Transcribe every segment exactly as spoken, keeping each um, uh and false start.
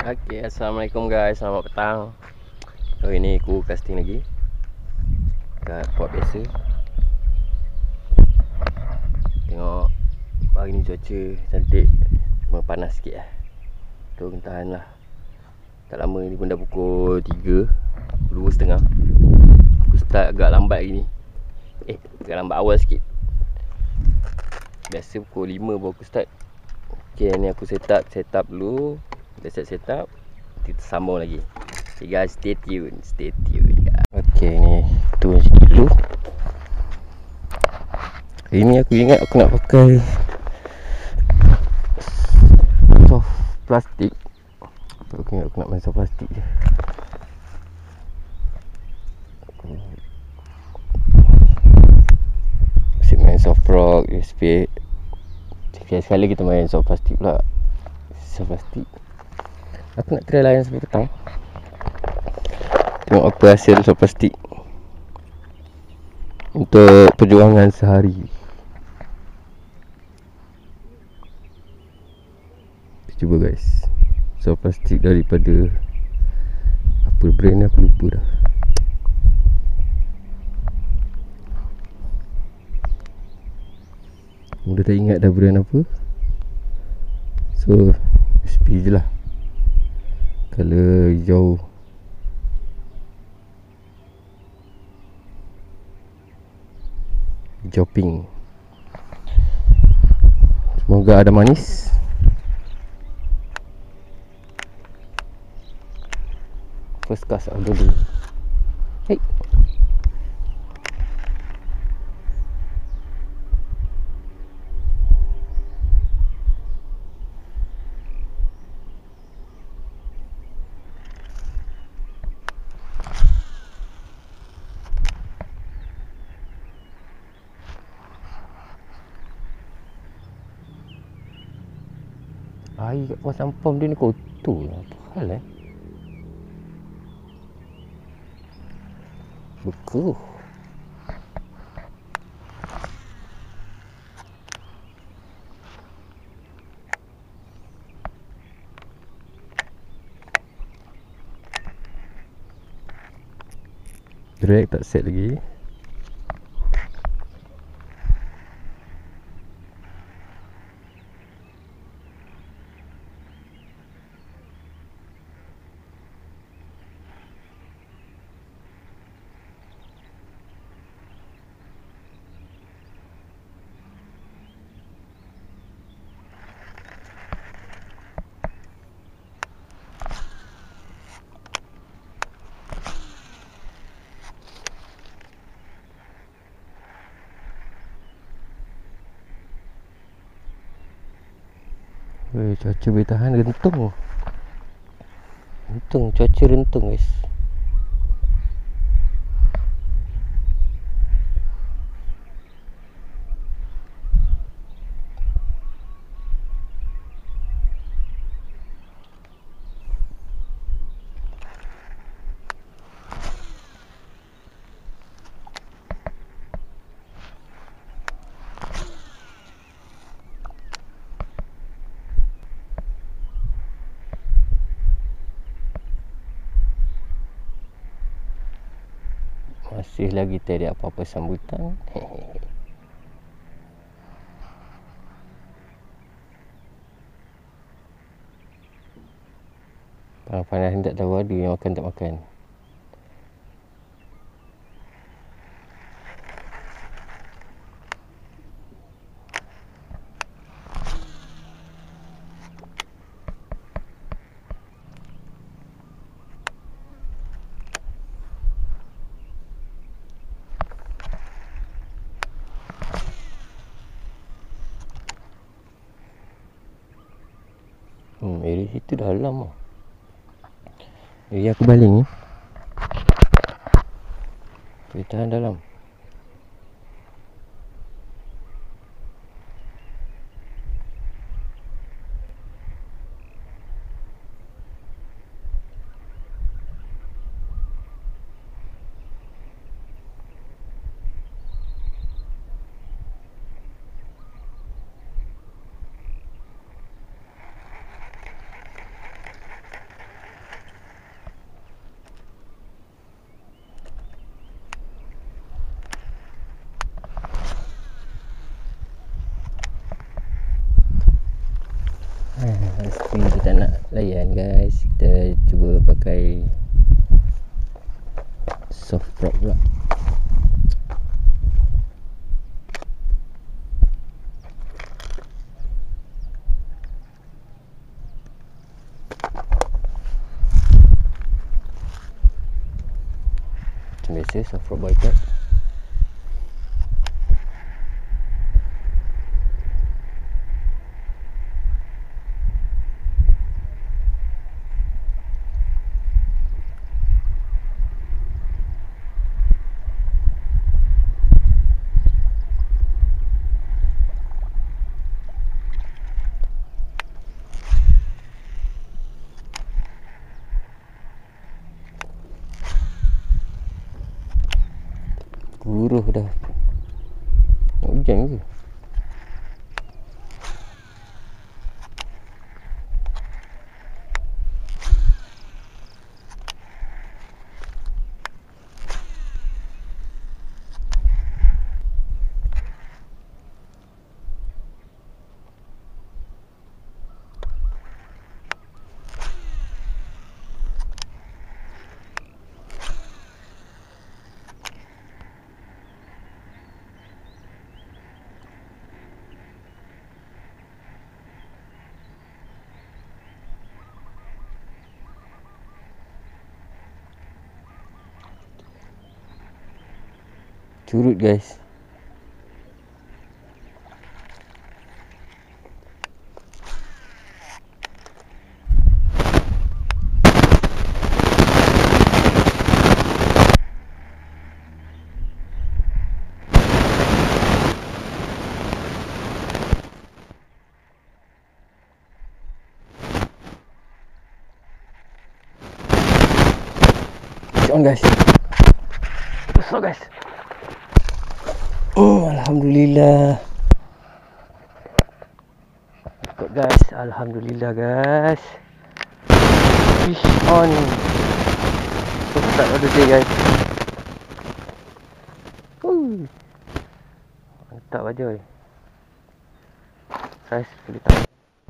Okay, Assalamualaikum guys, selamat petang. Hari ni aku casting lagi kat pot biasa. Tengok hari ni cuaca cantik, cuma panas sikit lah. Tu kena tahan lah. Tak lama ni pun dah pukul tiga, dua setengah. Aku start agak lambat hari ni. Eh, agak lambat awal sikit. Biasa pukul lima baru aku start. Okay, ni aku set up, set up dulu. Dah set set up, kita sambung lagi. Okay guys, stay tune, stay tune guys. Okay, ni tu macam ni dulu. Hari ni aku ingat aku nak pakai soft plastik. Aku ingat aku nak main soft plastik je. Asyik main soft rock, speed. Sekali-sekala kita main soft plastik pula. Soft plastik. Aku nak try layan sampai petang. Tengok apa hasil soft plastik untuk perjuangan sehari. Kita cuba guys. Soft plastik daripada apa brand ni aku lupa dah. Mudah tak ingat dah brand apa. So S P je lah. Color hijau. Hijau pink. Semoga ada manis. First class dulu. Hey. Air kat kawasan pam dia ni kotor lah. Apa hal eh? Beku. Drag tak set lagi. Weh, cuaca boleh tahan rentung. Rentung, cuaca rentung guys. Masih lagi tak ada apa-apa sambutan. Panas-panas ni tak tahu ada yang makan tak makan. Hmm, area situ dalam lah. Area aku baling ni boleh tahan dalam. layan guys. Kita cuba pakai soft frog pula. Macam biasa soft frog Boytep. Guruh dah. Nak hujan ke? Curut guys. On guys. So guys. Oh, Alhamdulillah. Good guys, Alhamdulillah guys. Fish on. So start of the day guys. Woo. Mantap aja. Saiz boleh tak?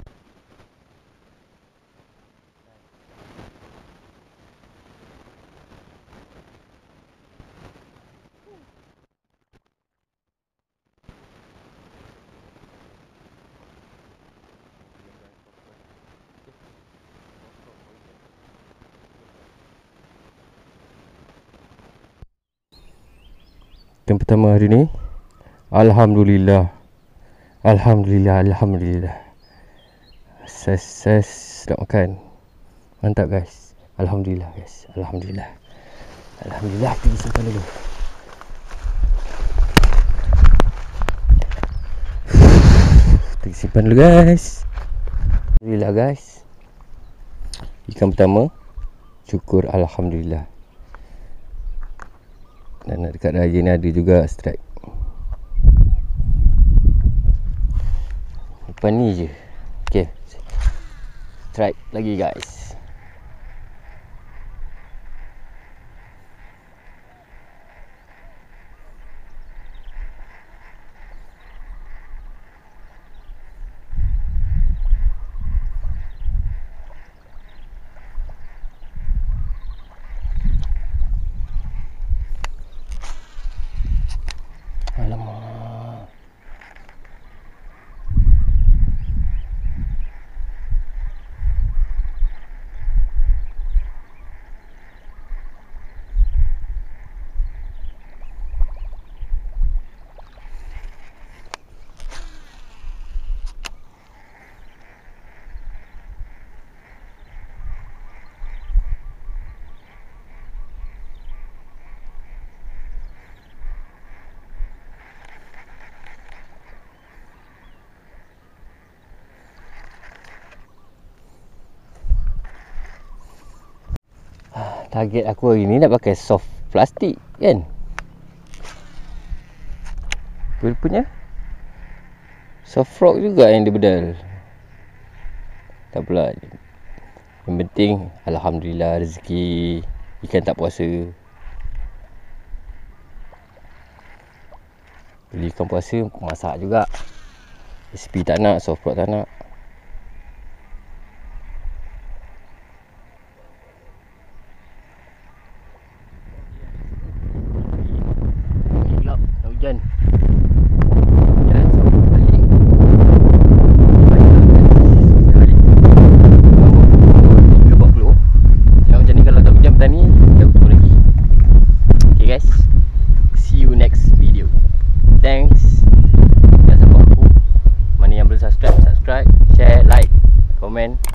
Yang pertama hari ni, Alhamdulillah. Alhamdulillah, Alhamdulillah. Ses, ses nak makan. Mantap guys. Alhamdulillah guys. Alhamdulillah. Alhamdulillah, kita simpan dulu. Kita simpan dulu guys. Alhamdulillah guys. Ikan pertama. Syukur Alhamdulillah. Dan dekat raya ni ada juga strike. Depan ni je. Okay, strike lagi guys. Alamak. Target aku hari ni nak pakai soft plastik kan. Rupanya soft frog juga yang dia bedal. Tak apalah. Yang penting Alhamdulillah rezeki ikan tak puasa. Beli ikan puasa masak juga. S P tak nak, soft frog tak nak. thanks yang support aku. Mana yang belum subscribe, subscribe, share, like, komen.